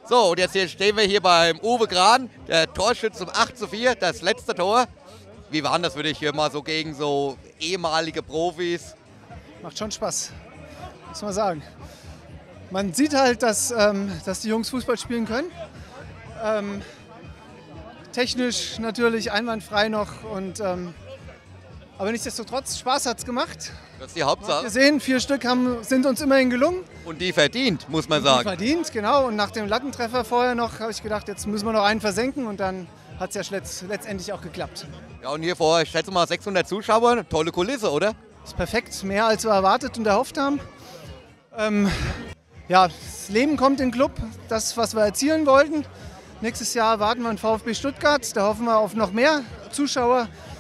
So, und jetzt hier stehen wir hier beim Uwe Gran, der Torschütze zum 8:4, das letzte Tor. Wie war das für dich hier mal so gegen so ehemalige Profis? Macht schon Spaß, muss man sagen. Man sieht halt, dass die Jungs Fußball spielen können. Technisch natürlich einwandfrei noch. Aber nichtsdestotrotz, Spaß hat es gemacht. Das ist die Hauptsache. Wir sehen, 4 Stück sind uns immerhin gelungen. Und die verdient, muss man Die sagen. verdient, genau. Und nach dem Lattentreffer vorher noch habe ich gedacht, jetzt müssen wir noch einen versenken. Und dann hat es ja letztendlich auch geklappt. Ja, und hier vor, ich schätze mal 600 Zuschauer, tolle Kulisse, oder? Ist perfekt, mehr als wir erwartet und erhofft haben. Ja, das Leben kommt in den Club, das, was wir erzielen wollten. Nächstes Jahr warten wir einen VfB Stuttgart, da hoffen wir auf noch mehr Zuschauer.